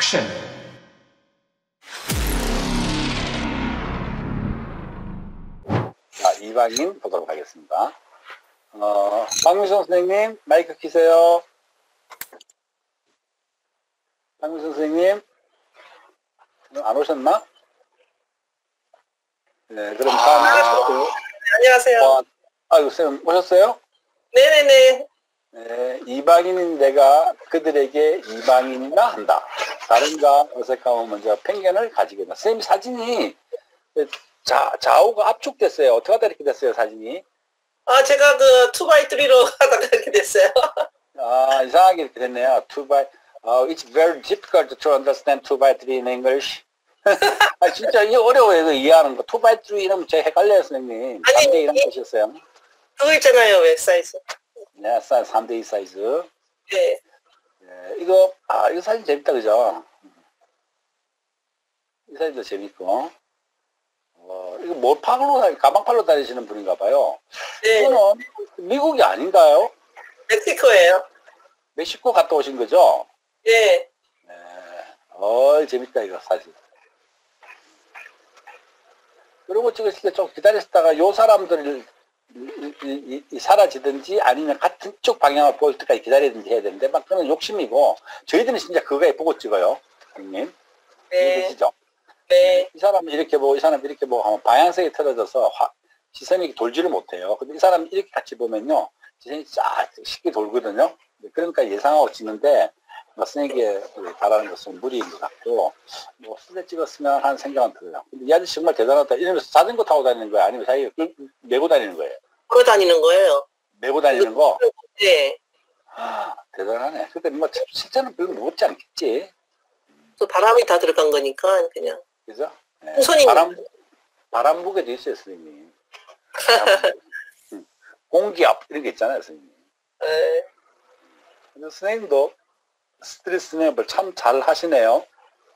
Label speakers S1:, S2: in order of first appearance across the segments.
S1: 액션!
S2: 자, 이방인 보도록 하겠습니다. 박미선 선생님, 마이크 키세요. 박미선 선생님, 안 오셨나? 네, 그럼 다음.
S3: 안녕하세요.
S2: 아이고, 선생님, 오셨어요?
S3: 네네네.
S2: 네, 이방인인 내가 그들에게 이방인이라 한다. 다른가 어색하면 먼저 편견을 가지게 된다. 선생님 사진이 좌우가 압축됐어요. 어떻게 하다 이렇게 됐어요, 사진이?
S3: 아, 제가 그 2x3로 하다가 이렇게 됐어요.
S2: 아, 이상하게 이렇게 됐네요. It's very difficult to understand 2x3 in English. 아, 진짜 이게 어려워요, 이해하는 거. 2x3 이러면 제가 헷갈려요, 선생님. 3대 2란 뜻이었어요.
S3: 그거 있잖아요, 웹 사이즈.
S2: 네, 3대 2 사이즈.
S3: 네.
S2: 네, 이거 사진 재밌다, 그죠? 이 사진도 재밌고. 이거 가방팔로 다니시는 분인가 봐요.
S3: 네.
S2: 이거는 미국이 아닌가요?
S3: 멕시코예요.
S2: 멕시코 갔다 오신 거죠?
S3: 네.
S2: 네. 재밌다, 이거 사진. 그리고 찍으실 때 좀 기다리시다가 요 사람들 사라지든지 아니면 같은 쪽 방향을 보일 때까지 기다리든지 해야 되는데 막 그런 욕심이고 저희들은 진짜 그거 예쁘고 찍어요, 형님.
S3: 네.
S2: 이해되시죠?
S3: 네.
S2: 이 사람은 이렇게 보고 이 사람은 이렇게 보고 하면 방향성이 틀어져서 시선이 돌지를 못해요. 근데 이 사람은 이렇게 같이 보면요 시선이 쫙 쉽게 돌거든요. 그러니까 예상하고 찍는데 선생님께 바라는 것은 무리인 것 같고 수제 찍었으면 하는 생각은 들어요. 근데 이 아저씨 정말 대단하다. 이러면서 자전거 타고 다니는 거예요? 아니면 자기가 메고 다니는 거예요?
S3: 걸어 다니는 거예요.
S2: 메고 다니는 거?
S3: 네.
S2: 대단하네. 근데 뭐 실제는 별로 무겁지 않겠지.
S3: 또 바람이 다 들어간 거니까 그냥.
S2: 그죠? 네.
S3: 손이
S2: 바람 무게도 있어요, 선생님. 공기압 이런 게 있잖아요, 선생님.
S3: 네.
S2: 근데 선생님도 스트레스 매업을 참 잘 하시네요.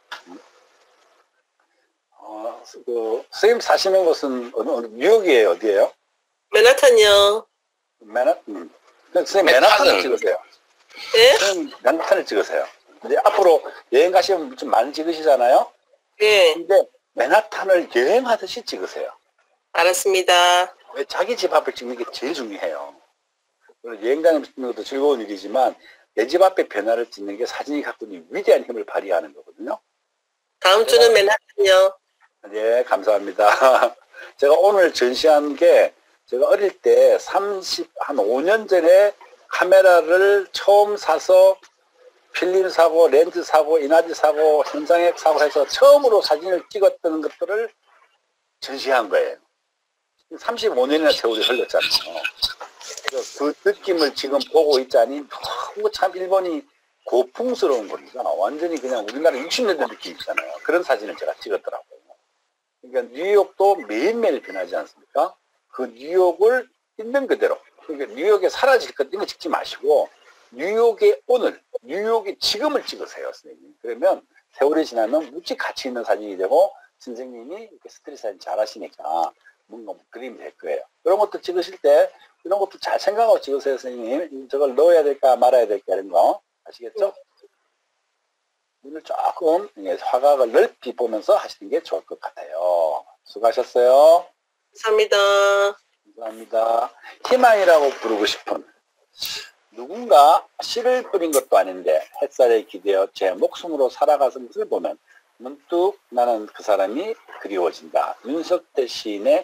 S2: 선생님 사시는 곳은 뉴욕이에요, 어디예요?
S3: 맨하탄이요.
S2: 맨하탄. 선생님 맨하탄을 찍으세요.
S3: 네?
S2: 선생님 맨하탄을 찍으세요. 근데 앞으로 여행 가시면 좀 많이 찍으시잖아요.
S3: 네.
S2: 근데 맨하탄을 여행하듯이 찍으세요.
S3: 알았습니다.
S2: 왜 자기 집 앞을 찍는 게 제일 중요해요. 여행 다니면서 찍는 것도 즐거운 일이지만 내 집 앞에 변화를 찍는 게 사진이 갖고 있는 위대한 힘을 발휘하는 거거든요.
S3: 다음 주는 맨하탄이요.
S2: 네, 감사합니다. 제가 오늘 전시한 게 제가 어릴 때 한 5년 전에 카메라를 처음 사서 필름 사고, 렌즈 사고, 인화지 사고, 현상액 사고 해서 처음으로 사진을 찍었던 것들을 전시한 거예요. 35년이나 세월이 흘렀잖아요. 그 느낌을 지금 보고 있자니 너무 참 일본이 고풍스러운 겁니다. 완전히 그냥 우리나라 60년대 느낌 있잖아요. 그런 사진을 제가 찍었더라고요. 그러니까 뉴욕도 매일매일 변하지 않습니까? 그 뉴욕을 있는 그대로. 그러니까 뉴욕에 사라질 것 이런 거 찍지 마시고 뉴욕의 오늘, 뉴욕의 지금을 찍으세요, 선생님. 그러면 세월이 지나면 묵직 가치 있는 사진이 되고 선생님이 이렇게 스트릿 사진 잘 하시니까 뭔가 그림이 될 거예요. 이런 것도 찍으실 때 이런 것도 잘 생각하고 찍으세요, 선생님. 저걸 넣어야 될까 말아야 될까 이런 거 아시겠죠? 눈을 조금 화각을 넓히 보면서 하시는 게 좋을 것 같아요. 수고하셨어요.
S3: 감사합니다.
S2: 감사합니다. 희망이라고 부르고 싶은 누군가 씨를 뿌린 것도 아닌데 햇살에 기대어 제 목숨으로 살아가는 것을 보면 문득 나는 그 사람이 그리워진다. 윤석대 시인의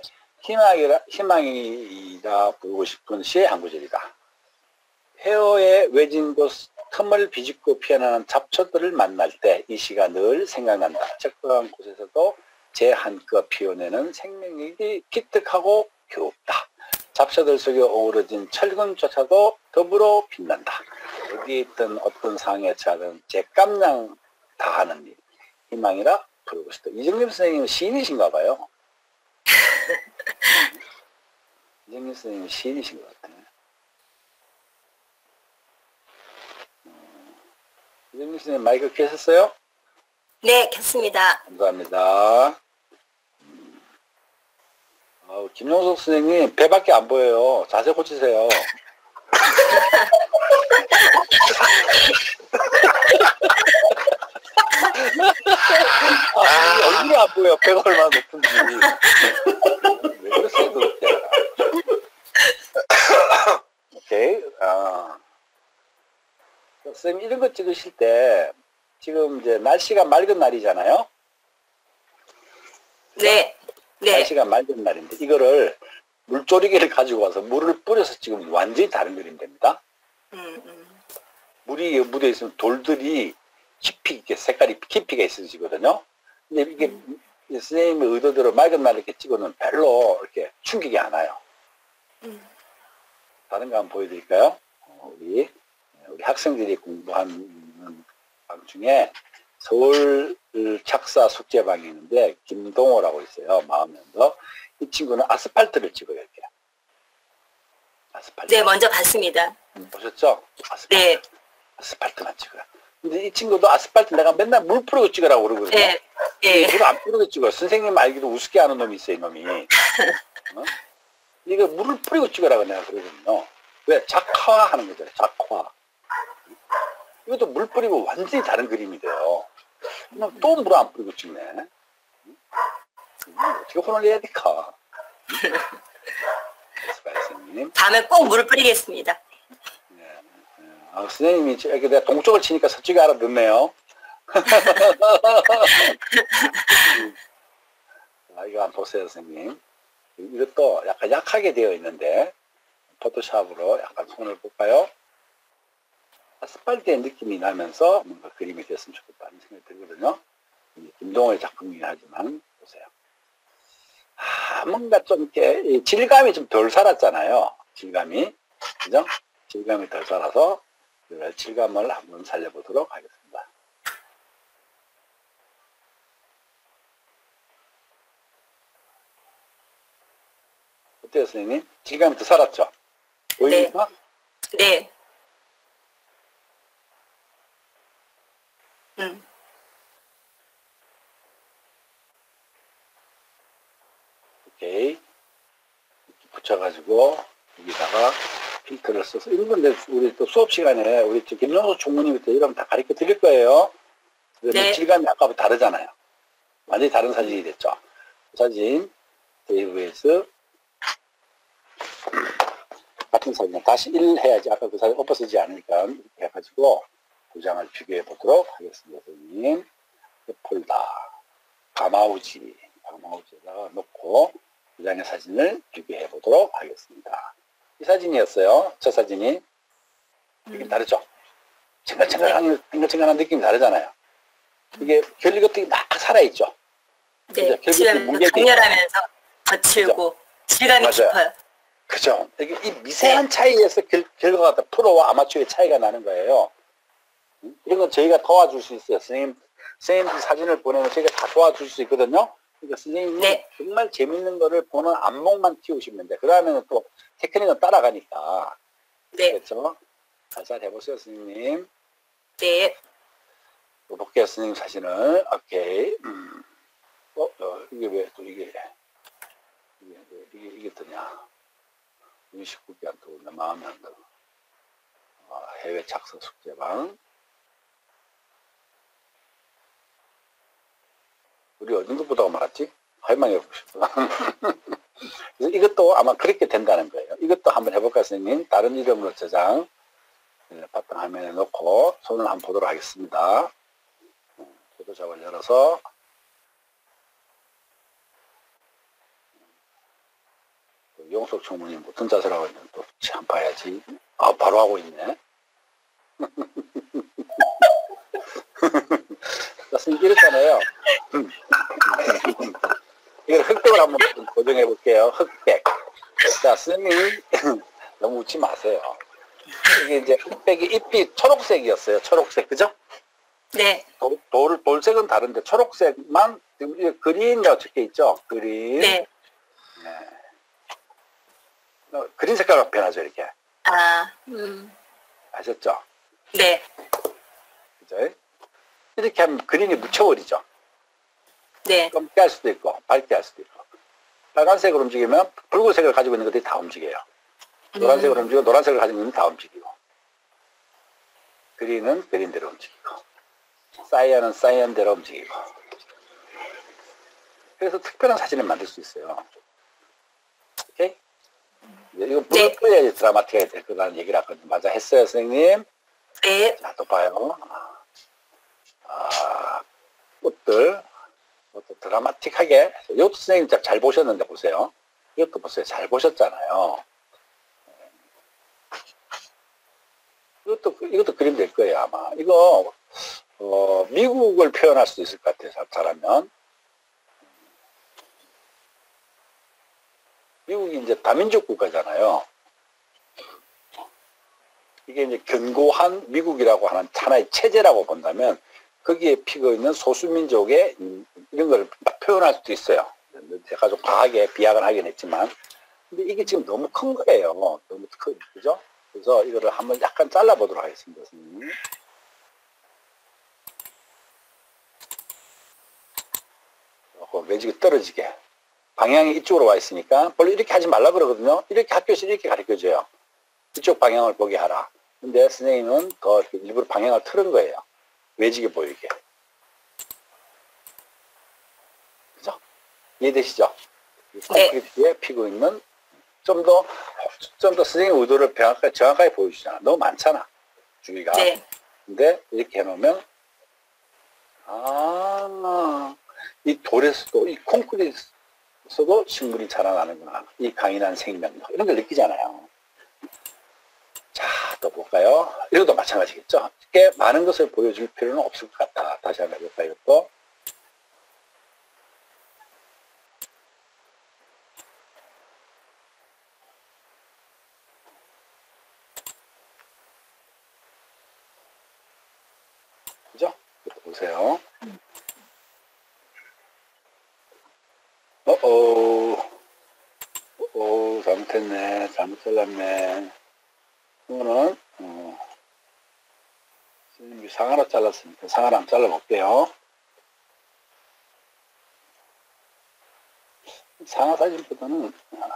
S2: 희망이라 부르고 싶은 시의 한 구절이다. 폐허의 외진 곳 틈을 비집고 피어나는 잡초들을 만날 때 이 시가 늘 생각난다. 적당한 곳에서도 제 한껏 피어내는 생명력이 기특하고 귀엽다. 잡초들 속에 어우러진 철근조차도 더불어 빛난다. 어디에 있던 어떤 상황에 처하든 제 깜냥 다하는 일. 희망이라 부르고 싶다. 이정림 선생님은 시인이신가 봐요. 이정림 선생님은 시인이신 것 같아요. 이정림 선생님 마이크 켜셨어요?
S4: 네, 켰습니다.
S2: 감사합니다. 김용석 선생님 배밖에 안 보여요. 자세 고치세요. 뭐야, 배가 얼마나 높은지. 왜 그랬어요, 그렇게. 오케이. 선생님, 이런 거 찍으실 때, 지금 이제 날씨가 맑은 날이잖아요?
S4: 네. 네.
S2: 날씨가 맑은 날인데, 이거를 물조리개를 가지고 와서 물을 뿌려서 찍으면 완전히 다른 그림 됩니다. 물이 묻어 있으면 돌들이 깊이, 이렇게 색깔이 깊이가 있으시거든요. 근데 이게 선생님의 의도대로 맑은 날에 이렇게 찍으면 별로 이렇게 충격이 안 와요. 다른 거 한번 보여드릴까요? 우리 학생들이 공부하는 방 중에 서울 착사 숙제방이 있는데 김동호라고 있어요. 마음면서 이 친구는 아스팔트를 찍어요. 이렇게. 아스팔트.
S4: 네, 먼저 봤습니다.
S2: 보셨죠? 아스팔트.
S4: 네.
S2: 아스팔트만 찍어요. 근데 이 친구도 아스팔트 내가 맨날 물 뿌리고 찍으라고 그러거든요.
S4: 네. 예.
S2: 물 안 뿌리고 찍어요. 선생님 알기로 우습게 하는 놈이 있어요, 이놈이. 이거 물을 뿌리고 찍으라고 내가 그러거든요. 왜? 작화하는 거잖아요. 작화. 이것도 물 뿌리고 완전히 다른 그림이 돼요. 또 물 안 뿌리고 찍네. 어떻게 혼을 내야 될까? 선생님.
S4: 다음에 꼭 물을 뿌리겠습니다.
S2: 네. 선생님이 이렇게 내가 동쪽을 치니까 서쪽이 알아듣네요. 이거 한번 보세요, 선생님. 이것도 약간 약하게 되어 있는데, 포토샵으로 약간 손을 볼까요? 아스팔트의 느낌이 나면서 뭔가 그림이 됐으면 좋겠다는 생각이 들거든요. 김동호의 작품이긴 하지만, 보세요. 뭔가 좀 이렇게, 질감이 좀 덜 살았잖아요. 질감이. 그죠? 질감이 덜 살아서, 질감을 한번 살려보도록 하겠습니다. 어때요, 선생님? 질감이 더 살았죠? 보입니까?
S4: 네.
S2: 오케이. 이렇게 붙여가지고, 여기다가 필터를 써서, 이런 건데, 우리 또 수업 시간에, 우리 김영수 총무님부터 이런 거 다 가르쳐 드릴 거예요.
S4: 네.
S2: 질감이 아까부터 다르잖아요. 완전히 다른 사진이 됐죠. 그 사진, 데이브에서, 같은 사진, 다시 1 해야지. 아까 그 사진 엎어지지 않으니까, 이렇게 해가지고, 두 장을 비교해 보도록 하겠습니다, 선생님. 폴더, 가마우지에다가 놓고, 두 장의 사진을 비교해 보도록 하겠습니다. 이 사진이었어요. 저 사진이. 느낌 다르죠? 쟁글쟁글한 느낌이 다르잖아요. 이게 결리겉이 막 살아있죠?
S4: 네. 강렬하면서 거칠고, 질감이 깊어요.
S2: 그죠? 이게 이 미세한 차이에서 결과가 프로와 아마추어의 차이가 나는 거예요. 이런 건 저희가 도와줄 수 있어요. 선생님 사진을 보내면 저희가 다 도와줄 수 있거든요. 그러니까 선생님이
S4: 네.
S2: 정말 재밌는 거를 보는 안목만 띄우시면 돼. 그 다음에는 또 테크닉은 따라가니까.
S4: 네.
S2: 그렇죠? 잘 해보세요, 선생님.
S4: 네.
S2: 또 볼게요, 선생님 사진을. 오케이. 이게 왜 또 이게 뜨냐. 29개 안 뜨고, 내 마음에 안 들어. 해외 착서 숙제방. 우리 어느 정도 보다가 말았지? 할망해 보고 싶어. 그래서 이것도 아마 그렇게 된다는 거예요. 이것도 한번 해볼까요, 선생님? 다른 이름으로 저장. 바탕 화면에 놓고 손을 한번 보도록 하겠습니다. 포토샵을 열어서 용석 총무님 어떤 자세로 하고 있는지 또 참 봐야지. 바로 하고 있네. 선생님 이랬잖아요. 이걸 흑백을 한번 고정해 볼게요. 흑백. 자, 선생님 너무 웃지 마세요. 이게 이제 흑백이 잎이 초록색이었어요. 초록색, 그죠?
S4: 네.
S2: 돌색은 다른데 초록색만 그린이라고 적혀 있죠. 그린.
S4: 네.
S2: 네. 그린 색깔로 변하죠, 이렇게. 아셨죠?
S4: 네.
S2: 그죠? 이렇게 하면 그린이 묻혀버리죠.
S4: 네.
S2: 검게 할 수도 있고, 밝게 할 수도 있고. 빨간색으로 움직이면 붉은색을 가지고 있는 것들이 다 움직여요. 노란색으로 움직이고, 노란색을 가지고 있는 것들이 다 움직이고. 그린은 그린대로 움직이고. 사이언은 사이언대로 움직이고. 그래서 특별한 사진을 만들 수 있어요. 오케이? 이거
S4: 네.
S2: 보여야지 드라마틱하게 될 거라는 얘기를 아까 맞아 했어요, 선생님?
S4: 네.
S2: 자, 또 봐요. 꽃들. 이것도 드라마틱하게. 이것도 선생님 잘 보셨는데 보세요. 이것도 보세요. 잘 보셨잖아요. 이것도 그림 될 거예요, 아마. 이거, 미국을 표현할 수도 있을 것 같아요, 잘하면. 미국이 이제 다민족 국가잖아요. 이게 이제 견고한 미국이라고 하는 하나의 체제라고 본다면, 거기에 피고 있는 소수민족의 이런 걸 표현할 수도 있어요. 제가 좀 과하게 비약을 하긴 했지만. 근데 이게 지금 너무 큰 거예요. 너무 큰, 그죠? 그래서 이거를 한번 약간 잘라보도록 하겠습니다, 선생님. 매직이 떨어지게. 방향이 이쪽으로 와 있으니까, 원래 이렇게 하지 말라 그러거든요. 이렇게 학교에서 이렇게 가르쳐줘요. 이쪽 방향을 보게 하라. 근데 선생님은 더 일부러 방향을 틀은 거예요. 외지게 보이게. 그죠? 이해되시죠?
S4: 네.
S2: 콘크리트에 피고 있는 좀 더 선생님 의도를 정확하게 보여주잖아. 너무 많잖아. 주기가.
S4: 네.
S2: 근데 이렇게 해놓으면, 이 돌에서도, 이 콘크리트에서도 식물이 자라나는구나. 이 강인한 생명. 이런 걸 느끼잖아요. 자, 또 볼까요? 이것도 마찬가지겠죠? 이렇게 많은 것을 보여줄 필요는 없을 것 같다. 다시 한번 해볼까요, 이것도? 그죠? 이것도 보세요. 잘못했네. 잘못 잘랐네. 이거는, 선생님이 상하로 잘랐으니까 상하로 한번 잘라볼게요. 상하 사진보다는,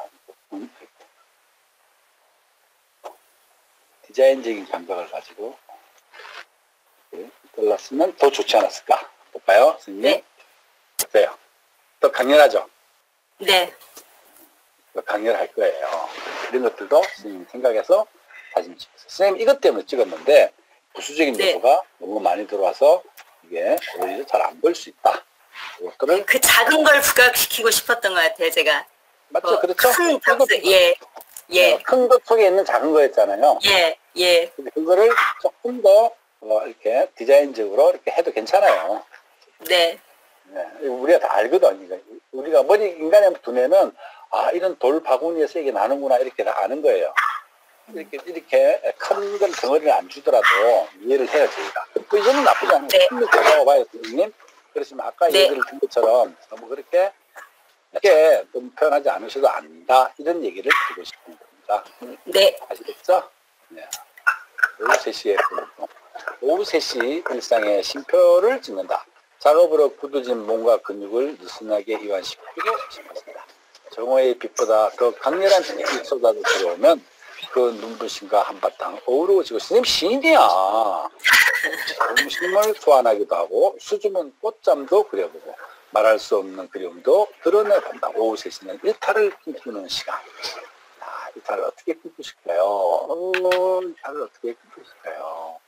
S2: 디자인적인 감각을 가지고, 이렇게 잘랐으면 더 좋지 않았을까? 볼까요, 선생님?
S4: 네.
S2: 보세요. 더 강렬하죠?
S4: 네.
S2: 더 강렬할 거예요. 이런 것들도 선생님 생각해서 사진 찍었어요. 선생님 이것 때문에 찍었는데 부수적인
S4: 네.
S2: 요소가 너무 많이 들어와서 이게 오히려 잘 안 보일 수 있다. 이것들을
S4: 그 작은 걸 부각시키고 싶었던 것 같아요, 제가.
S2: 맞죠? 그렇죠?
S4: 큰 박스, 예. 예.
S2: 큰 것 속에 있는 작은 거였잖아요.
S4: 예. 예.
S2: 근데 그거를 조금 더 이렇게 디자인적으로 이렇게 해도 괜찮아요.
S4: 네.
S2: 네, 우리가 다 알거든. 우리가 인간의 두뇌는 이런 돌 바구니에서 이게 나는구나 이렇게 다 아는 거예요. 이렇게 큰 건 덩어리를 안 주더라도 이해를 해요, 저희가. 또 이거는 나쁘지 않아요.
S4: 네.
S2: 큰거 잡아봐요, 선생님. 그렇지만 아까
S4: 네.
S2: 얘기를 든 것처럼 너무 그렇게 너무 표현하지 않으셔도 안다. 이런 얘기를 드리고 싶은 겁니다.
S4: 네.
S2: 아시겠죠? 네. 오후 3시에 오후 3시 일상의 쉼표를 찍는다. 작업으로 굳어진 몸과 근육을 느슨하게 이완시키고 싶었습니다. 정오의 빛보다 더 강렬한 빛이 쏟아져 들어오면 그 눈부심과 한바탕 어우러워지고 선생님 시인이야. 음식물 소환하기도 하고 수줍은 꽃잠도 그려보고 말할 수 없는 그리움도 드러내본다. 오후 3시는 일탈을 꿈꾸는 시간. 일탈을 어떻게 꿈꾸실까요? 일탈을 어떻게 꿈꾸실까요?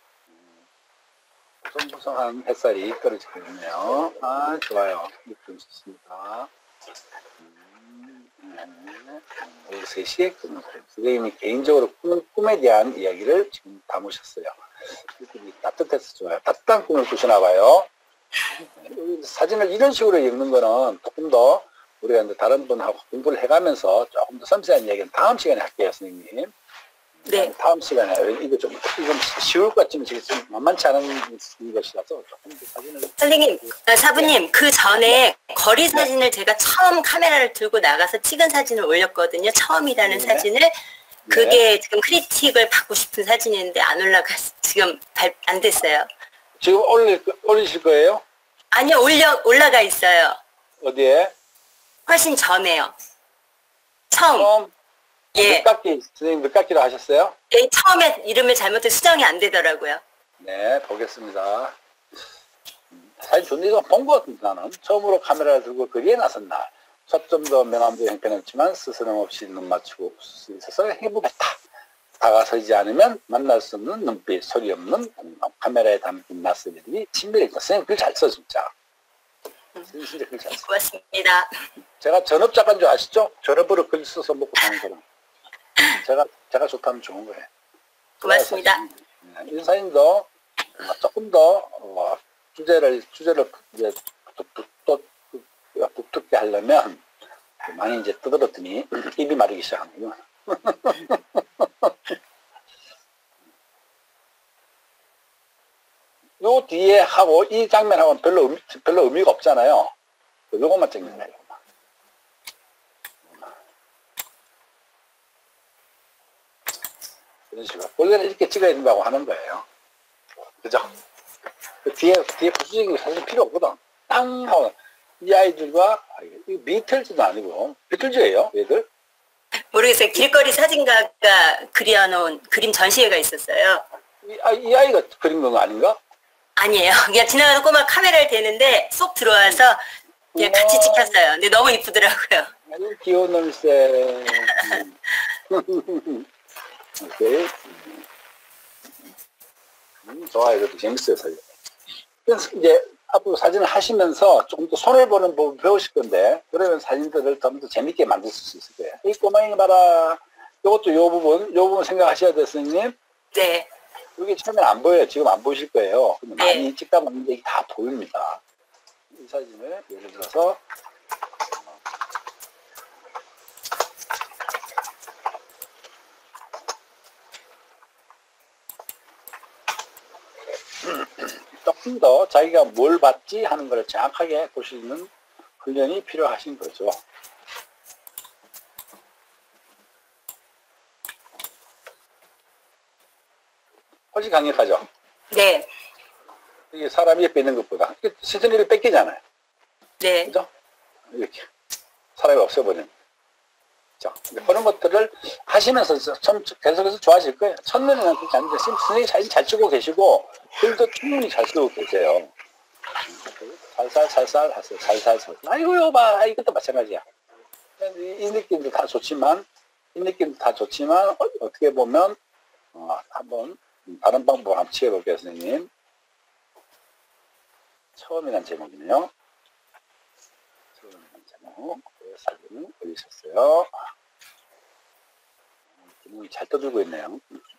S2: 보송보송한 햇살이 떨어지고 있네요. 좋아요. 느낌 좋습니다. 오후 3시에 꿈을 선생님이 개인적으로 꿈에 대한 이야기를 지금 담으셨어요. 따뜻해서 좋아요. 따뜻한 꿈을 꾸시나 봐요. 사진을 이런 식으로 읽는 거는 조금 더 우리가 이제 다른 분하고 공부를 해가면서 조금 더 섬세한 이야기는 다음 시간에 할게요, 선생님.
S4: 네.
S2: 다음 시간에 이건 쉬울 것 같지만 지금 만만치 않은 것이라서 조금 더 사진을
S4: 선생님, 사부님, 그 전에 거리 사진을 제가 처음 카메라를 들고 나가서 찍은 사진을 올렸거든요. 처음이라는
S2: 네.
S4: 사진을. 그게 지금 크리틱을 받고 싶은 사진인데 안 지금 안 됐어요.
S2: 지금 올리실 거예요?
S4: 아니요, 올라가 있어요.
S2: 어디에?
S4: 훨씬 전에요. 처음. 예.
S2: 늦깎이, 선생님 늦깎이로 하셨어요?
S4: 예, 처음에 이름을 잘못해 수정이 안 되더라고요.
S2: 네, 보겠습니다. 사진 존재가 본 것 같은데 나는 처음으로 카메라를 들고 거리에 나선 날 초점도 명암도 형편없지만 스스럼없이 눈 맞추고 웃을 수 있어서 행복했다. 다가서지 않으면 만날 수 없는 눈빛, 소리 없는 공감, 카메라에 담긴 낯설이들이 친밀했다. 선생님 글 잘 써 진짜. 진짜 글 잘 써.
S4: 고맙습니다.
S2: 제가 전업 작가인 줄 아시죠? 전업으로 글 써서 먹고 사는 사람. 제가 좋다면 좋은 거예요.
S4: 고맙습니다.
S2: 이 사진도 조금 더 주제를 이제 또 북돋게 하려면 많이 이제 떠들었더니 입이 마르기 시작하는군요. 요 뒤에 하고 이 장면하고는 별로 의미가 없잖아요. 요것만 찍는 거예요. 이런 식으로. 원래는 이렇게 찍어야 된다고 하는 거예요. 그죠? 그 뒤에 부수적인 게 사실 필요 없거든. 땅! 하고, 이 아이들과, 비틀즈도 아니고, 비틀즈예요 얘들?
S4: 모르겠어요. 길거리 사진가가 그려놓은 그림 전시회가 있었어요.
S2: 이 아이가 그린 건 아닌가?
S4: 아니에요. 그냥 지나가는 꼬마 카메라를 대는데 쏙 들어와서 그냥 같이 찍혔어요. 근데 너무 이쁘더라고요.
S2: 아주 귀여운 놈일세. 오케이. 좋아요. 이것도 재밌어요, 사진. 그래서 이제 앞으로 사진을 하시면서 조금 더 손을 보는 법을 배우실 건데, 그러면 사진들을 좀 더 재밌게 만들 수 있을 거예요. 이 꼬마이 봐라. 요것도 요 부분 생각하셔야 돼요, 선생님.
S4: 네.
S2: 여기 처음엔 안 보여요. 지금 안 보실 거예요. 근데
S4: 네.
S2: 많이 찍다 보면 이게 다 보입니다. 이 사진을 예를 들어서, 조금 더 자기가 뭘 봤지 하는 걸 정확하게 볼 수 있는 훈련이 필요하신 거죠. 훨씬 강력하죠.
S4: 네.
S2: 이게 사람이 뺏는 것보다 시선을 뺏기잖아요.
S4: 네.
S2: 그죠? 이렇게 사람이 없어버리는. 자, 그런 것들을 하시면서 계속해서 좋아질 거예요. 첫눈에는 그렇지 않은데 선생님이 사진 잘 찍고 계시고 글도 충분히 잘 쓰고 계세요. 살살 하세요. 살살. 아이고 요 봐. 이것도 마찬가지야. 이 느낌도 다 좋지만 어떻게 보면 한번 다른 방법을 한번 취해볼게요, 선생님. 처음이란 제목이네요. 처음이란 제목. 사진을 올리셨어요. 기능이 잘 떠들고 있네요.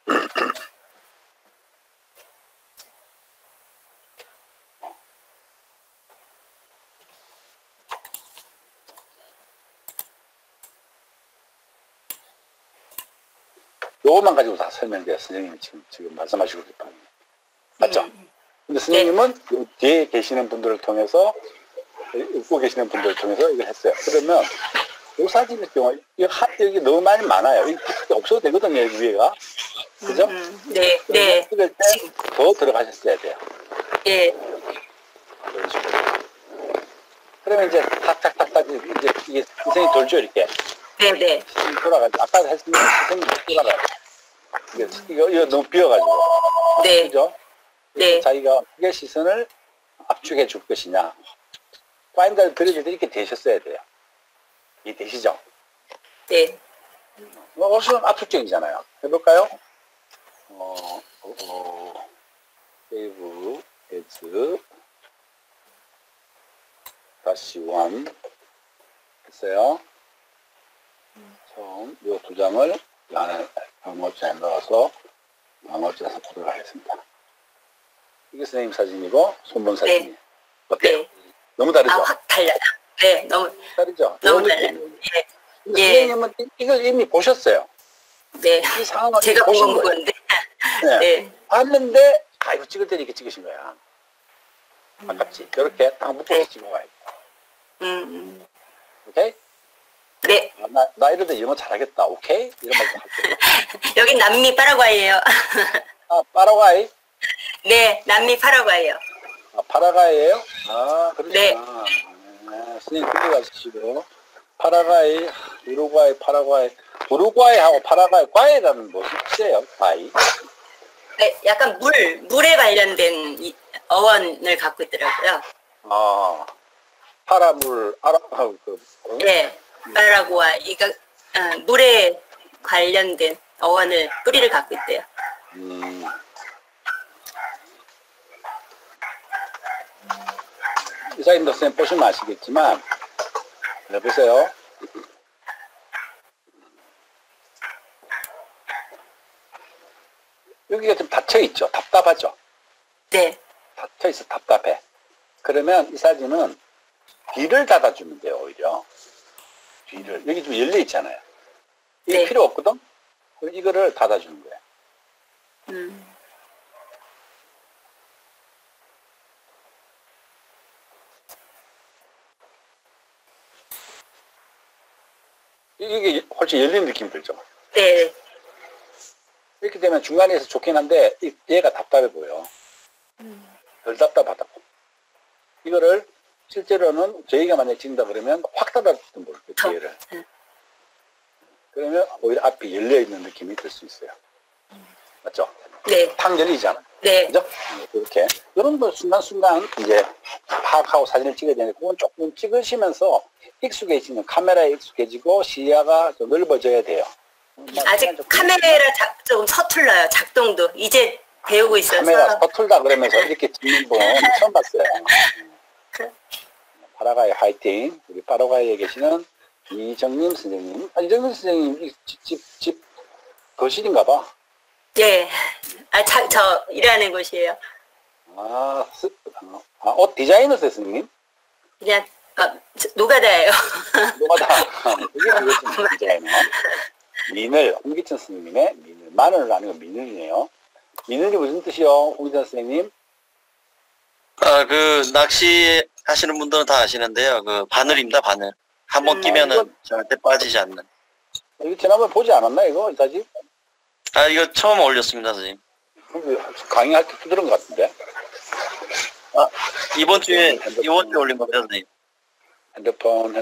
S2: 요것만 가지고 다 설명돼요. 선생님이 지금 말씀하시고 싶어요. 맞죠? 근데 선생님은 요 뒤에 계시는 분들을 통해서, 웃고 계시는 분들을 통해서 이걸 했어요. 그러면 요 사진의 경우, 여기 너무 많아요. 이게 없어도 되거든요, 위에가. 그죠?
S4: 네, 네.
S2: 찍을 때 더 들어가셨어야 돼요.
S4: 예.
S2: 이런 식으로. 그러면 이제 탁탁탁탁, 이제 이게 선생님이 돌죠, 이렇게.
S4: 네, 네.
S2: 돌아가죠. 아까 했으면 선생님이 돌아가요. 이거 너무 비어가지고.
S4: 네.
S2: 그죠?
S4: 네.
S2: 자기가 어떻게 시선을 압축해 줄 것이냐. 파인더를 그려줄 때 이렇게 되셨어야 돼요. 이 되시죠?
S4: 네.
S2: 훨씬 압축적이잖아요. 해볼까요? 세이브 에즈 다시 원 했어요. 처음 이 두 장을 이 안에 방어장에 넣어서 방어장에서 보도록 하겠습니다. 이게 선생님 사진이고 손본 사진이에요. 어때요?
S4: 네.
S2: 너무 다르죠?
S4: 확 달라요. 네, 너무
S2: 다르죠?
S4: 달라요. 예.
S2: 선생님은 이걸 이미 보셨어요.
S4: 네.
S2: 이 상황을
S4: 제가
S2: 보신
S4: 본
S2: 거예요.
S4: 건데.
S2: 네.
S4: 네.
S2: 봤는데 이거 찍을 때 이렇게 찍으신 거야. 아깝지? 이렇게 딱 묶어서 찍어가야 돼. 오케이?
S4: 네.
S2: 나 이럴 때 영어 잘하겠다. 오케이? 이런 말도 할게요.
S4: 여긴 남미 파라과이예요.
S2: 파라과이?
S4: 네, 남미 파라과이요.
S2: 파라과이예요? 그렇구나.
S4: 네.
S2: 선생님 근데 가시고 파라과이, 우루과이, 파라과이. 우루과이하고 파라과이, 과이라는 뭐 있어요? 과이?
S4: 네, 약간 물에 관련된 어원을 갖고 있더라고요.
S2: 아, 파라물,
S4: 네, 파라구아 이거 물에 관련된 어원을 뿌리를 갖고 있대요.
S2: 이사님도 선생님 보시면 아시겠지만, 보세요. 여기가 좀 닫혀있죠. 답답하죠.
S4: 네,
S2: 닫혀있어. 답답해. 그러면 이 사진은 뒤를 닫아주면 돼요. 오히려. 뒤를. 여기 좀 열려있잖아요. 이게
S4: 네.
S2: 필요 없거든? 그럼 이거를 닫아주는 거예요. 이게 훨씬 열린 느낌이 들죠.
S4: 네,
S2: 이렇게 되면 중간에서 좋긴 한데 얘가 답답해 보여. 덜 답답하다고. 이거를 실제로는 저희가 만약에 찍는다 그러면 확 닫아주던 거예요. 뒤에를. 그러면 오히려 앞이 열려있는 느낌이 들 수 있어요. 맞죠?
S4: 네,
S2: 탁 열리잖아.
S4: 네,
S2: 그죠? 이렇게. 이런 거 순간순간 이제 파악하고 사진을 찍어야 되는데, 그건 조금 찍으시면서 익숙해지는, 카메라에 익숙해지고 시야가 좀 넓어져야 돼요.
S4: 아직 카메라 조금 서툴러요. 작동도 이제 배우고 있어서.
S2: 카메라 서툴다 그러면서 이렇게 찍는 분 처음 봤어요. 파라과이 화이팅. 우리 파라과이에 계시는 이정림 선생님. 이정림 선생님 집 거실인가 봐.
S4: 네, 저 일하는 곳이에요.
S2: 옷 디자이너 선생님?
S4: 그냥 노가다예요.
S2: 노가다. 그게 무슨 디자이너? 민을, 홍기천 선생님의 민을. 마늘을 아니고 민을이네요. 민을이 무슨 뜻이요, 홍기천 선생님?
S1: 그 낚시 하시는 분들은 다 아시는데요. 그 바늘입니다, 바늘. 한번 끼면은 절대 빠지지 않는.
S2: 이거 지난번에 보지 않았나, 이거? 사진?
S1: 이거 처음 올렸습니다, 선생님.
S2: 강의할 때 들은 것 같은데?
S1: 이번 주에 올린 겁니다, 선생님.
S2: 핸드폰.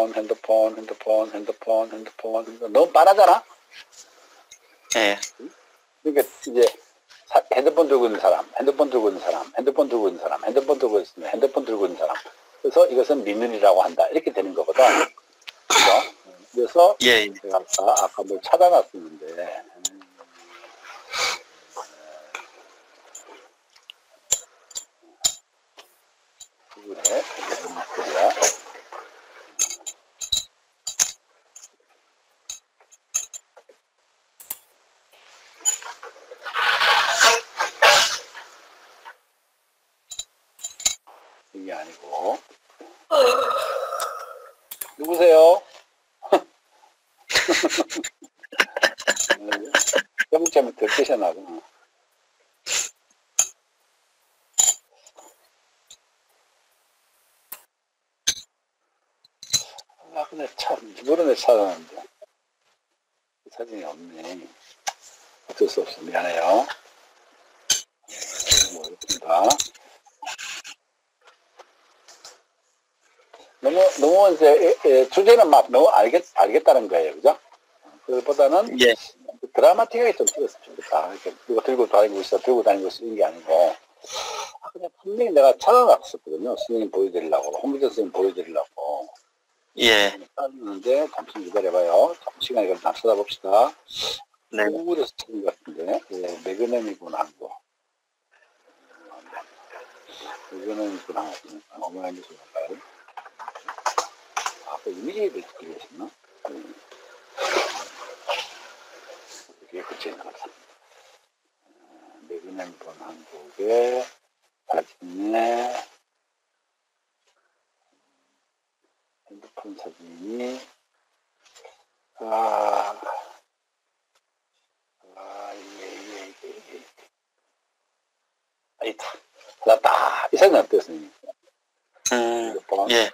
S2: 너무 빠르잖아?
S1: 예.
S2: 그러니까 이제 핸드폰 들고 있는 사람, 핸드폰 들고 있는 사람, 핸드폰 들고 있는 사람, 핸드폰 들고 있으면 핸드폰 들고 있는 사람. 그래서 이것은 민은이라고 한다. 이렇게 되는 거거든. 그죠? 그래서
S1: 예.
S2: 제가 아까 뭘 찾아놨었는데, 구글에 이게 아니고 누구세요? 영점이 덜 깨셔나고. 근데 참 이번에 찾아놨는데 사진이 없네. 어쩔 수 없어. 미안해요. 모르겠습니다. 너무 이제 주제는 막 너무 알겠다는 거예요, 그죠? 그보다는
S1: 예.
S2: 드라마틱하게 좀 찍었으면 좋겠다. 이렇게 누가 들고 다니고 있어 이런 게 아니고, 그냥 분명히 내가 찾아놨었거든요. 선생님 보여드리려고, 홍기정 선생님 보여드리려고.
S1: 예.
S2: 찾았는데 잠시 기다려봐요. 시간이 걸리면 찾아봅시다.
S1: 네.
S2: 구글에서 찾은 것 같은데, 매그넘이구나 하고. 매그넘이구나 하고. 어머나 뉴스 볼까요? 그 이미지를 찍고 계셨나? 이게 그치는 것 같습니다. 매그넘이군 한국의 사진에 핸드폰 사진이 있다. 찾았다. 이 사진 어때요, 선생님?
S1: 예.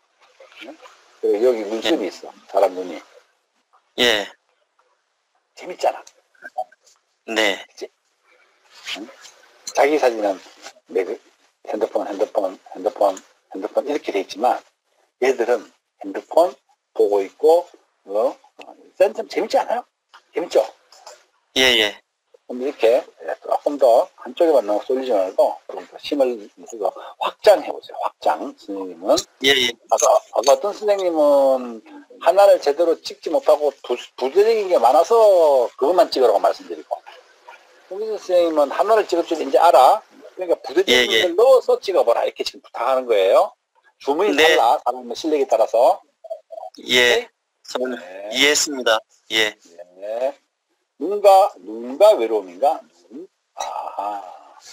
S2: 여기 눈썹이 있어. 사람 눈이.
S1: 예.
S2: 재밌잖아.
S1: 네.
S2: 그치? 응? 자기 사진은 핸드폰 이렇게 돼 있지만, 얘들은 핸드폰 보고 있고, 좀 재밌지 않아요? 재밌죠?
S1: 예.
S2: 그럼 이렇게 조금 더 한쪽에만 너무 쏠리지 말고, 좀 더 심을 이거 확장해 보세요. 확장. 선생님은
S1: 예, 예.
S2: 아까 어떤 선생님은 하나를 제대로 찍지 못하고 부재적인 게 많아서 그것만 찍으라고 말씀드리고, 홍기준 선생님은 하나를 찍을 줄 이제 알아. 그러니까 부재적인
S1: 예, 예.
S2: 걸 넣어서 찍어보라 이렇게 지금 부탁하는 거예요. 주문이
S1: 네.
S2: 달라. 사람의 실력에 따라서.
S1: 예. 저는
S2: 네.
S1: 이해했습니다. 예.
S2: 네. 눈과 외로움인가? 눈. 아하.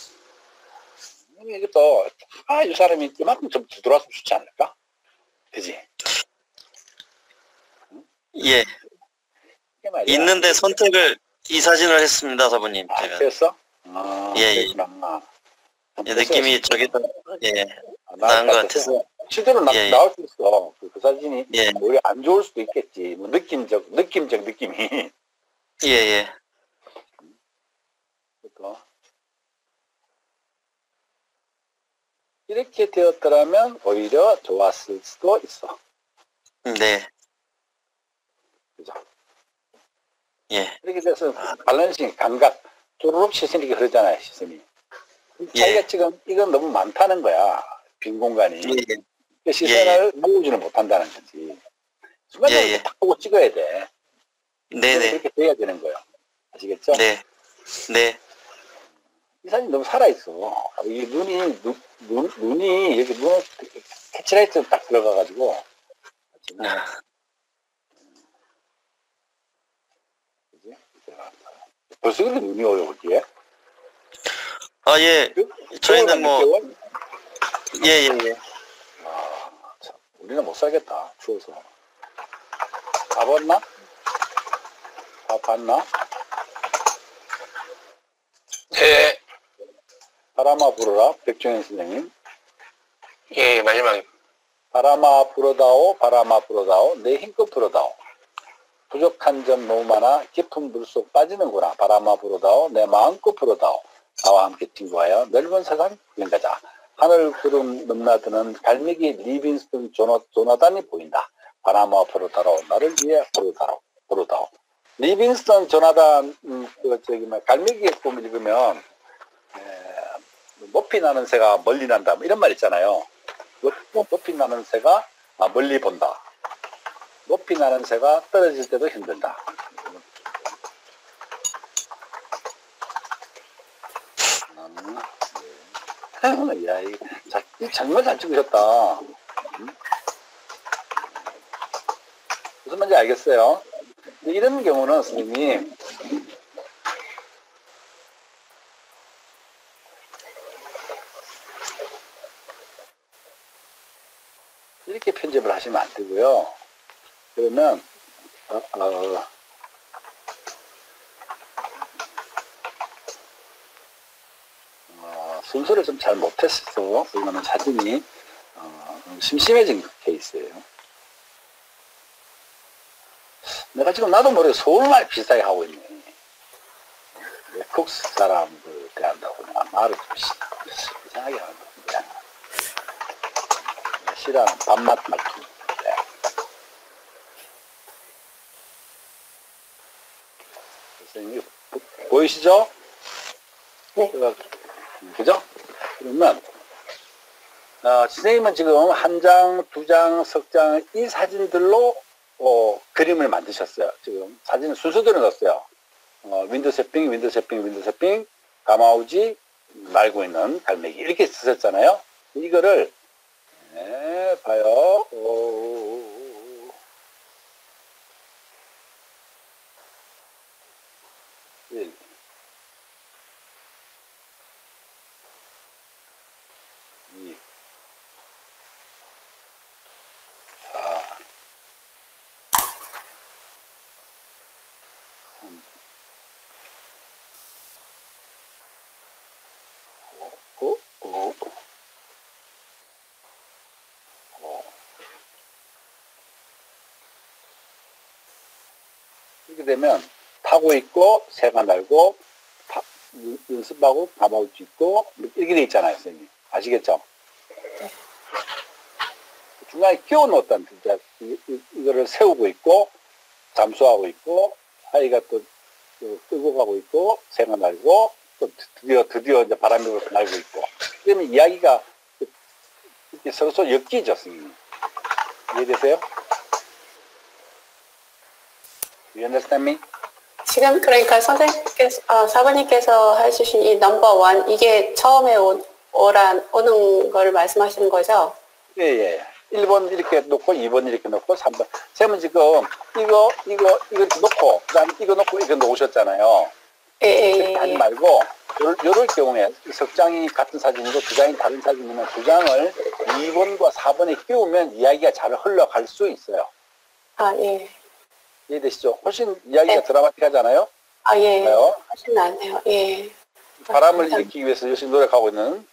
S2: 이것도, 이 사람이 이만큼 좀 뒤돌아서 좋지 않을까? 그지?
S1: 예.
S2: 이게 말이야.
S1: 있는데 선택을 이 사진을 했습니다, 사부님. 제가.
S2: 그랬어?
S1: 예, 예.
S2: 그랬구나.
S1: 예, 느낌이 저기다, 예.
S2: 나은
S1: 나은 것 같아서.
S2: 실제로
S1: 예, 예.
S2: 나올 수 있어. 그 사진이
S1: 예.
S2: 오히려 안 좋을 수도 있겠지. 뭐 느낌적 느낌이.
S1: 예, 예.
S2: 그러니까 이렇게 되었더라면 오히려 좋았을 수도 있어.
S1: 네.
S2: 그죠?
S1: 예.
S2: 이렇게 돼서 밸런싱, 감각, 쪼르륵 시선이 흐르잖아요, 시선이.
S1: 예.
S2: 자기가 지금 이건 너무 많다는 거야, 빈 공간이.
S1: 예, 예.
S2: 그 시선을 모으지는 못한다는 거지. 순간적으로
S1: 예, 예.
S2: 딱 보고 찍어야 돼.
S1: 네네.
S2: 그렇게 돼야 되는 거예요. 아시겠죠?
S1: 네. 네.
S2: 이 사진이 너무 살아있어. 이 눈이 이렇게 눈에 캐치라이트 딱 들어가가지고. 그지? 벌써 그렇게 눈이 오요, 거기에?
S1: 아, 예. 저희는 뭐, 예, 예, 예.
S2: 참, 우리는 못 살겠다, 추워서. 다 봤나? 다 봤나?
S5: 네,
S2: 바람아 불어라, 백종현 선생님.
S5: 예, 마지막에.
S2: 바람아 불어다오, 바람아 불어다오, 내 힘껏 불어다오. 부족한 점 너무 많아 깊은 물속 빠지는구나. 바람아 불어다오, 내 마음껏 불어다오. 나와 함께 친구하여 넓은 세상 구경 가자. 하늘 구름 넘나드는 갈매기 리빙스턴 조나단이 보인다. 바람아 불어다오, 나를 위해 불어다오. 리빙스턴 조나단, 갈매기의 꿈 읽으면, 높이 나는 새가 멀리 난다. 뭐 이런 말 있잖아요. 높이 나는 새가 멀리 본다. 높이 나는 새가 떨어질 때도 힘들다. 야, 이 정말 잘 찍으셨다. 무슨 말인지 알겠어요? 근데 이런 경우는 선생님, 이렇게 편집을 하시면 안 되고요. 그러면 순서를 좀 잘 못했어. 이거는 사진이 심심해진 케이스예요. 내가 지금 나도 모르게 서울말 비슷하게 하고 있네. 외국스 사람들 대한다고 말을 좀 이상하게 하는 건데. 싫어하는 밥맛 말투. 네. 선생님, 보이시죠?
S3: 네.
S2: 그죠? 그러면, 선생님은 지금 한 장, 두 장, 석 장, 이 사진들로, 그림을 만드셨어요. 지금 사진은 순서대로 넣었어요. 윈도우 세핑, 가마우지, 날고 있는 갈매기. 이렇게 쓰셨잖아요. 이거를, 네, 봐요. 1, 2, 4, 3, 5, 5, 5. 이렇게 되면 타고 있고 새가 날고 연습하고 가마우치 있고 이렇게 돼 있잖아요, 선생님. 아시겠죠? 중간에 끼워 넣었다는 진짜 이거를 세우고 있고 잠수하고 있고 아이가 또 끌고 가고 있고 새가 날고 또 드디어 이제 바람이 날고 있고 그러면 이야기가 이렇게 서로 엮이죠, 선생님. 이해되세요? You understand me?
S6: 지금 그러니까 선생님께서, 사부님께서 해주신 이 넘버 원, 이게 처음에 오는 걸 말씀하시는 거죠?
S2: 예, 예. 1번 이렇게 놓고, 2번 이렇게 놓고, 3번. 쌤은 지금 이거 이렇게 놓고, 그 다음에 이거 놓고 이렇게 놓으셨잖아요.
S6: 예, 예,
S2: 그렇게 하지
S6: 예.
S2: 말고, 요럴 경우에 석 장이 같은 사진이고 두 장이 다른 사진이면 두 장을 2번과 4번에 끼우면 이야기가 잘 흘러갈 수 있어요.
S6: 아, 예.
S2: 이해되시죠? 훨씬 이야기가
S6: 네.
S2: 드라마틱하잖아요?
S6: 아, 예.
S2: 봐요.
S6: 훨씬 낫네요. 예.
S2: 바람을 일으키기 위해서 열심히 노력하고 있는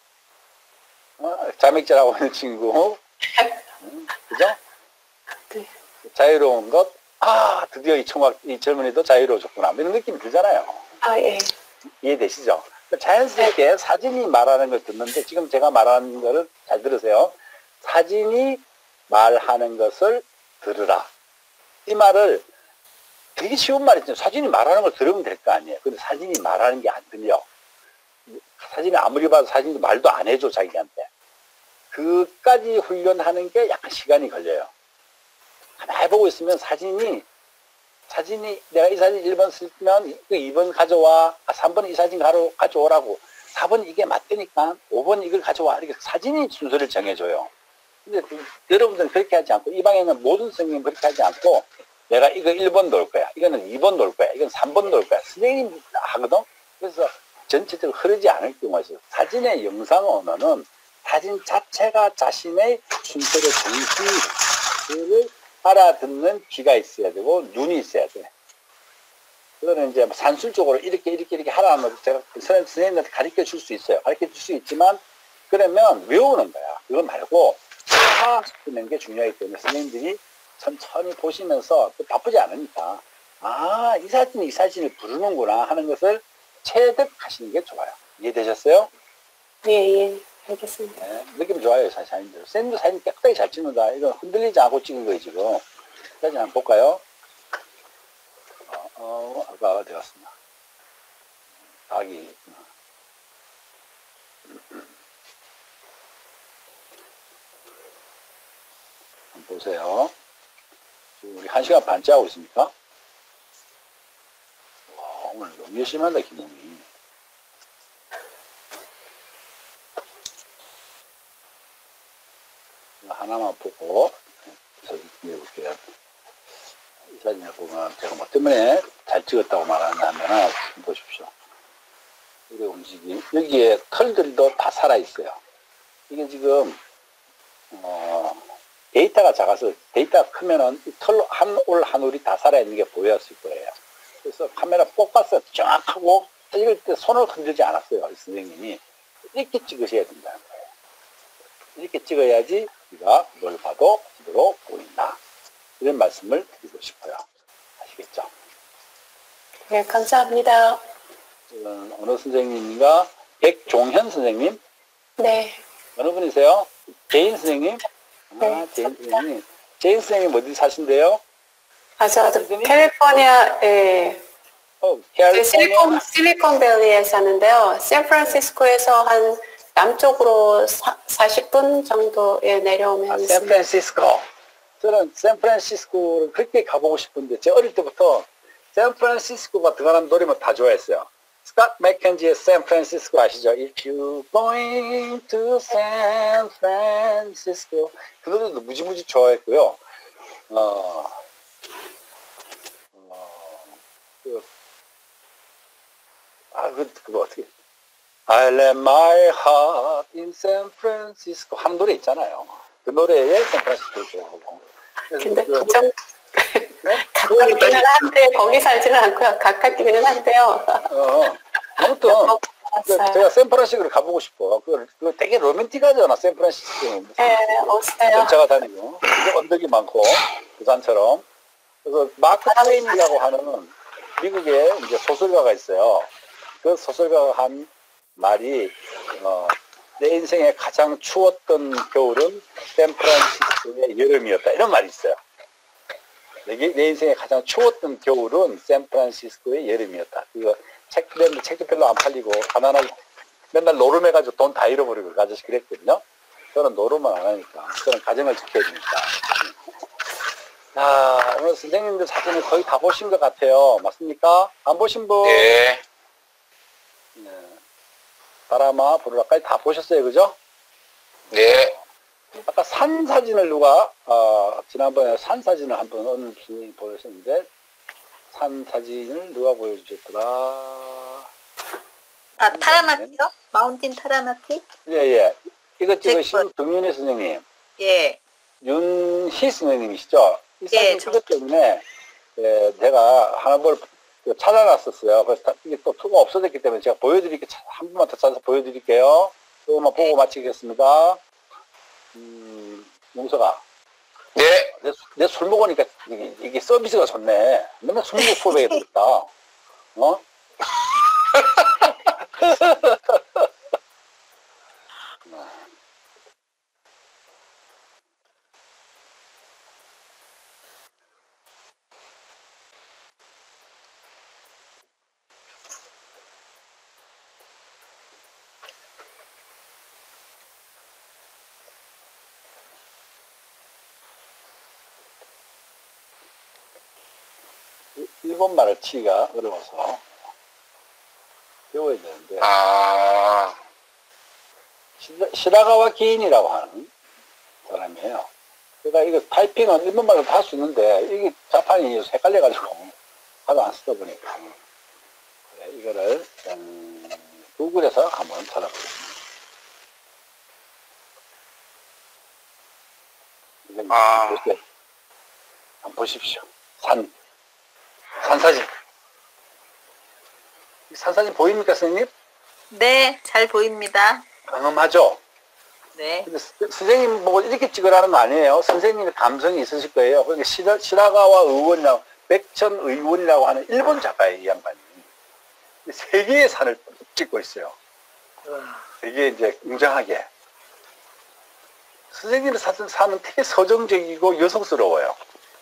S2: 자맥질하고 있는 친구, 그죠?
S6: 네.
S2: 자유로운 것, 드디어 이 젊은이도 자유로워졌구나, 이런 느낌이 들잖아요.
S6: 아, 예.
S2: 이해되시죠? 자연스럽게 사진이 말하는 걸 듣는데, 지금 제가 말하는 거를 잘 들으세요. 사진이 말하는 것을 들으라. 이 말을 되게 쉬운 말이죠. 사진이 말하는 걸 들으면 될 거 아니에요. 근데 사진이 말하는 게 안 들려. 사진이 아무리 봐도 사진이 말도 안 해줘, 자기한테. 그까지 훈련하는 게 약간 시간이 걸려요. 하나 해보고 있으면 사진이 내가 이 사진 1번 쓰면 2번 가져와, 3번 이 사진 가져오라고, 4번 이게 맞다니까 5번 이걸 가져와, 이렇게 사진이 순서를 정해줘요. 근데 여러분들은 그렇게 하지 않고, 이 방에는 모든 선생님은 그렇게 하지 않고, 내가 이거 1번 놓을 거야, 이거는 2번 놓을 거야, 이건 3번 놓을 거야, 선생님이 하거든. 그래서 전체적으로 흐르지 않을 경우가 있어요. 사진의 영상 언어는 사진 자체가 자신의 순서를 정신을 알아듣는 귀가 있어야 되고 눈이 있어야 돼. 그거는 이제 산술적으로 이렇게 하라는 제가 선생님한테 가르쳐 줄 수 있어요. 가르쳐 줄 수 있지만, 그러면 외우는 거야. 그거 말고 파악시키는 게 중요하기 때문에 선생님들이 천천히 보시면서, 또 바쁘지 않으니까, 이 사진을 부르는구나 하는 것을 체득하시는 게 좋아요. 이해되셨어요?
S6: 예, 예. 알겠습니다.
S2: 네, 느낌 좋아요, 사진들. 쌤도 사진 깨끗하게 잘 찍는다. 이건 흔들리지 않고 찍은 거예요, 지금. 사진 한번 볼까요? 아까 어디 갔습니다. 닭이. 한번 보세요. 지금 우리 1시간 반째 하고 있습니까? 와, 오늘 너무 열심히 한다, 김홍이. 하나만 보고 해볼게요. 이 사진을 보면 제가 뭐 때문에 잘 찍었다고 말하냐면, 보십시오. 이게 움직임, 여기에 털들도 다 살아있어요. 이게 지금 데이터가 작아서, 데이터가 크면은 이 털 한 올 한 올이 다 살아있는 게 보였을 거예요. 그래서 카메라 포커스 정확하고, 찍을 때 손을 흔들지 않았어요, 선생님이. 이렇게 찍으셔야 된다는 거예요. 이렇게 찍어야지 우리가 뭘 봐도 제대로 보인다, 이런 말씀을 드리고 싶어요. 아시겠죠?
S6: 네, 감사합니다.
S2: 어느 선생님인가? 백종현 선생님?
S6: 네.
S2: 어느 분이세요? 제인 선생님?
S6: 네.
S2: 제인 선생님. 제인 선생님 어디 사신대요?
S6: 저도 캘리포니아, 예.
S2: 캘리포니아.
S6: 실리콘밸리에 사는데요. 샌프란시스코에서 한 남쪽으로 40분 정도에 내려오면 있습니다.
S2: 샌프란시스코. 저는 샌프란시스코를 그렇게 가보고 싶은데, 제가 어릴 때부터 샌프란시스코가 들어가는 노래만 다 좋아했어요. 스캇 맥켄지의 샌프란시스코 아시죠? If you're going to San Francisco. 그 노래도 무지무지 좋아했고요. 그거 어떻게. I let my heart in San Francisco 하는 노래 있잖아요. 그 노래에 샌프란시스코를 좋아하고.
S6: 근데 걱정, 가깝기는 한데, 거기 살지는 않고요. 가깝기는 한데요.
S2: 아무튼, 제가 샌프란시스코를 가보고 싶어. 그거 되게 로맨틱하잖아, 샌프란시스코는.
S6: 네, 오세요.
S2: 전차가 다니고, 언덕이 많고, 부산처럼. 그래서 마크 트웨인이라고 하는 미국의 이제 소설가가 있어요. 그 소설가가 한 말이, 내 인생에 가장 추웠던 겨울은 샌프란시스코의 여름이었다, 이런 말이 있어요. 내 인생에 가장 추웠던 겨울은 샌프란시스코의 여름이었다. 이거 책도 별로 안 팔리고 가난하게 맨날 노름해가지고 돈 다 잃어버리고 그 아저씨 그랬거든요. 저는 노름은 안 하니까. 저는 가정을 지켜야 되니까. 자, 오늘 선생님들 사진을 거의 다 보신 것 같아요. 맞습니까? 안 보신 분?
S5: 네.
S2: 네. 바라마, 부르라까지 다 보셨어요. 그죠?
S5: 네.
S2: 아까 산 사진을 누가, 지난번에 산 사진을 한번 어느 분이 보여주셨는데, 산 사진을 누가 보여주셨더라?
S7: 타라마티요? 마운틴 타라마티?
S2: 예, 예. 이거
S7: 제
S2: 찍으신 정윤희 선생님,
S7: 예.
S2: 윤희 선생님이시죠? 이 사진
S7: 예,
S2: 찍었 때문에, 예, 제가 하나 뭘 찾아놨었어요. 그래서 이게 또 투가 없어졌기 때문에 제가 보여드릴게요. 한 번만 더 찾아서 보여드릴게요. 이거만 보고
S7: 네.
S2: 마치겠습니다. 용서가.
S5: 네.
S2: 내 술 먹으니까 이게 서비스가 좋네. 맨날 술 먹고 수업해야 되겠다. 어? 1번말을 치기가 어려워서 배워야 되는데
S5: 아,
S2: 시라가와 기인이라고 하는 사람이에요. 그러니까 이거 타이핑은 1번말로 다 할 수 있는데 이게 자판이 헷갈려가지고 하도 안 쓰다 보니까 네, 이거를 구글에서 한번 찾아보겠습니다. 한번 보십시오. 산사진. 산사진 보입니까, 선생님?
S7: 네, 잘 보입니다.
S2: 경험하죠?
S7: 네.
S2: 근데 선생님 보고 이렇게 찍으라는 거 아니에요. 선생님의 감성이 있으실 거예요. 그러니까 시라가와 의원이라고, 백천 의원이라고 하는 일본 작가의 이 양반이 세 개의 산을 찍고 있어요. 되게 이제 웅장하게. 선생님의 산은 되게 서정적이고 여성스러워요.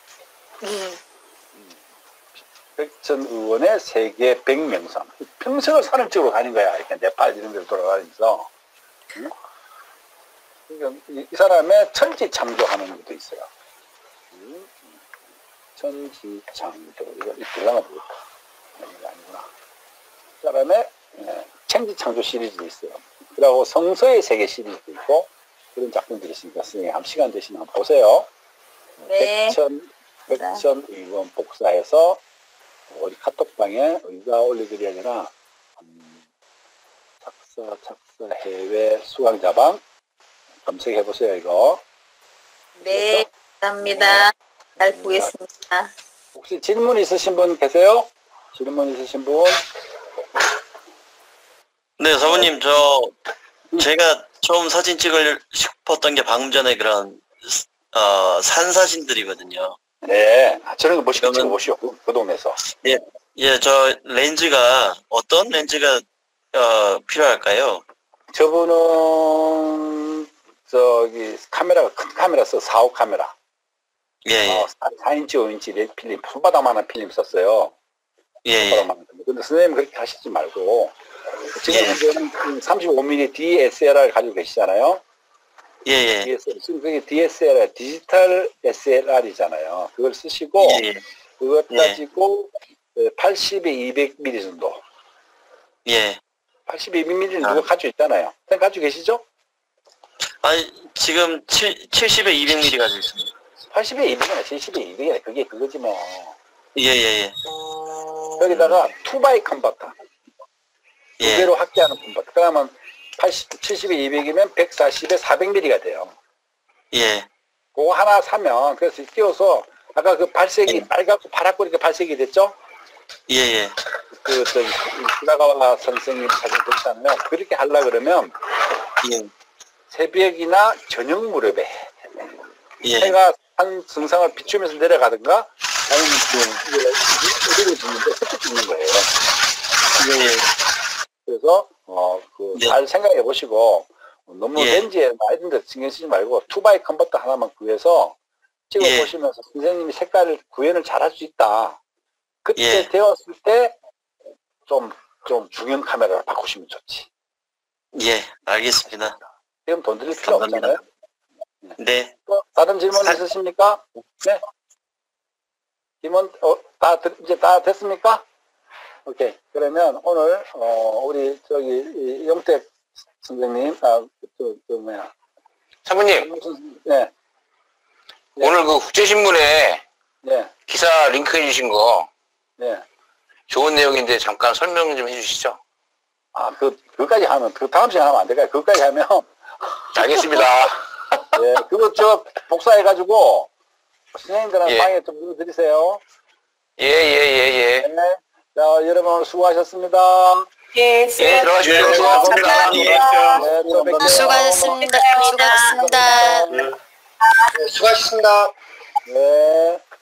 S2: 백천 의원의 세계 100명산. 평생을 산을 찍으러 다닌 거야. 이렇게 네팔 이런 데로 돌아다니면서. 응? 그러니까 이 사람의 천지창조하는 것도 있어요. 천지창조. 이거 들어가나 보겠다. 이거 아니구나. 이 사람의 천지창조 시리즈도 있어요. 그리고 성서의 세계 시리즈도 있고 그런 작품들이 있으니까 선생님 한 시간 되시면 한번 보세요.
S7: 네.
S2: 백천 의원 복사해서 우리 카톡방에 우리가 올려드려야 되나 착서 해외 수강자방 검색해 보세요. 이거
S7: 네, 감사합니다. 잘 보겠습니다.
S2: 혹시 질문 있으신 분 계세요? 질문 있으신 분?
S1: 네, 사모님, 제가 처음 사진 찍을 싶었던 게 방금 전에 그런, 산 사진들이거든요.
S2: 네, 저런 거 멋있게
S1: 그러면-
S2: 찍어보시오. 그 동네에서.
S1: 예, 저 렌즈가, 어떤 렌즈가, 필요할까요?
S2: 저분은 카메라가 큰 카메라 써 4호 카메라.
S1: 예, 예,
S2: 4인치, 5인치 필름, 손바닥만한 필름 썼어요.
S1: 예, 예,
S2: 손바닥만한. 근데 선생님 그렇게 하시지 말고 지금
S1: 예.
S2: 현재는 35mm DSLR 가지고 계시잖아요.
S1: 예, 예,
S2: DSLR. 지금 그게 DSLR, 디지털 SLR이잖아요. 그걸 쓰시고
S1: 예, 예,
S2: 그것
S1: 예.
S2: 가지고 80에 200mm 정도.
S1: 예.
S2: 82mm는 누가 가지고 있잖아요. 선생님 가지고 계시죠?
S1: 아니, 지금 70에 200mm 가지고 있습니다.
S2: 80에 200이나 70에 200이나 그게 그거지 뭐.
S1: 예, 예, 예.
S2: 여기다가 2x 컨버터. 두
S1: 예,
S2: 개로 확대하는 컨버터. 그러면 70에 200이면 140에 400mm가 돼요.
S1: 예,
S2: 그거 하나 사면, 그래서 끼워서, 아까 그 발색이,
S1: 예.
S2: 빨갛고 파랗고 이렇게 발색이 됐죠?
S1: 예, 예,
S2: 시라가와 선생님 사진 보시잖아요. 그렇게 하려 그러면,
S1: 예,
S2: 새벽이나 저녁 무렵에,
S1: 예,
S2: 해가 한 승상을 비추면서 내려가든가, 아니면 어디를 짓는데 햇빛 짓는 거예요.
S1: 예,
S2: 그래서,
S1: 네.
S2: 잘 생각해 보시고, 너무
S1: 예.
S2: 렌즈에 이런 데 신경 쓰지 말고, 2x 컨버터 하나만 구해서 찍어
S1: 예.
S2: 보시면서 선생님이 색깔을 구현을 잘 할 수 있다. 그때
S1: 예.
S2: 되었을 때, 좀 중형 카메라로 바꾸시면 좋지.
S1: 예, 알겠습니다.
S2: 지금 돈 드릴 필요
S1: 감사합니다.
S2: 없잖아요.
S1: 네.
S2: 또 다른 질문 있으십니까? 네. 질문 이제 다 됐습니까? 오케이. 그러면 오늘 우리 저기 영택 선생님,
S5: 사부님,
S2: 네,
S5: 오늘 그 국제신문에
S2: 네,
S5: 기사 링크해 주신 거
S2: 네.
S5: 좋은 내용인데 잠깐 설명 좀 해주시죠.
S2: 그까지 하면 그 다음 시간에 하면 안 될까요? 그까지 하면
S5: 알겠습니다.
S2: 예, 그거 복사해가지고 선생님들한테
S5: 예.
S2: 방에 좀 넣어드리세요.
S5: 예.
S2: 네. 자, 여러분 오늘 수고하셨습니다.
S6: 예,
S5: 예, 들어가십시오. 수고하셨습니다.
S2: 네, 또 뵐게요.
S8: 수고하셨습니다. 수고하셨습니다.
S2: 수고하셨습니다.
S5: 수고하셨습니다.
S2: 네.